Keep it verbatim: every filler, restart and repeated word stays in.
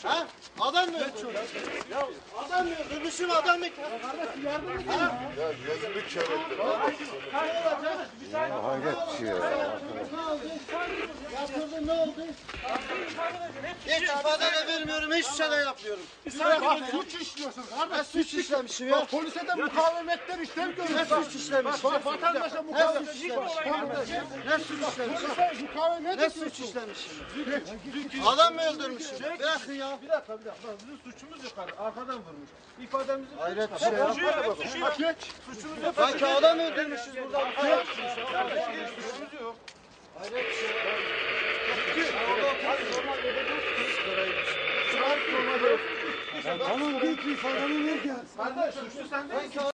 Ha? Adam mı öldürdün? Ya adam mı öldürmüşsün adam mı? Kardeş yardım edin. Ha? Ya gözünü kör ettin. Hayret bir şey ya. Ne oldu? Yaptırdın ne oldu? Hiç ifade de vermiyorum, hiçbir şey de yapmıyorum. Bak suç işliyorsun kardeş. Ne suç işlemişim ya? Bak polise de mukavemetten işlem Ne görüyorsun. suç işlemişim? Bak vatandaşa Ne mukavemet. suç işlemişim? Ne suç işlemişim? Polise mukavemet Ne suç işlemişim? Adam mı öldürmüşüm? Bırakın ya. Bir dakika bir dakika. Bizim suçumuz yok. Arkadan vurmuş. İfademizi Hayret bir şey ya. Bak geç. Suçumuz yok. Sanki adam öldürmüşüz burada. Suçumuz yok. Hayret bir şey ya. Tamam git ifadeni ver gel. Kardeş suçlu sen değilsin.